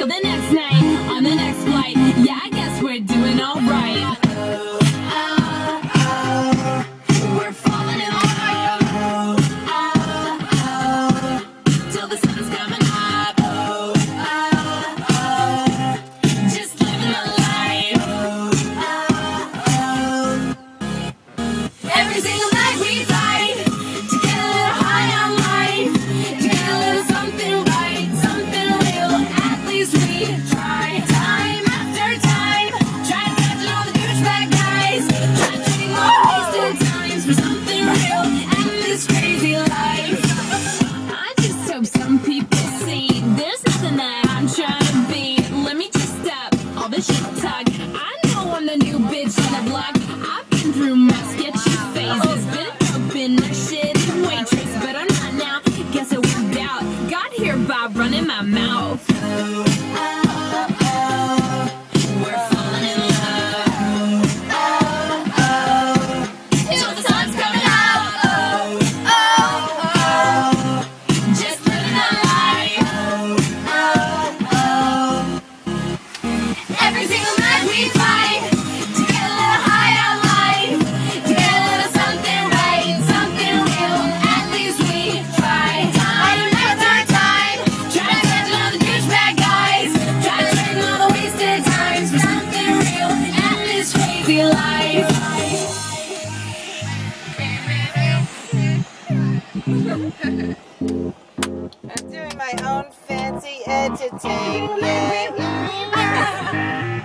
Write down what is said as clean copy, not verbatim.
till the next night, on the next flight. Yeah, I guess we're doing alright. We're falling in love. Till the sun's coming up. Just living the life. Every single night we fight to get a little high on life, to get a little something right, something real. At least we try, time after time. Try to catch all the douchebag guys, try to trade more wasted times for something real and this crazy life. I just hope some people see there's nothing that I'm trying to be. Let me just stop all this shit talk. I know I'm the new bitch on the block. I've been through my sketchy phases, been broke, been a shitty waitress, but I'm not now. Guess it worked out. Got here by running my mouth. We're falling in love. Till the sun's coming out. Just living that life. Every single night we fight to get a little high on life, to get a little something right, something real. At least we try, time after time. Try to catch all the douchebag guys, try to trade all the wasted times for something real and this crazy life. I'm doing my own fancy entertainment.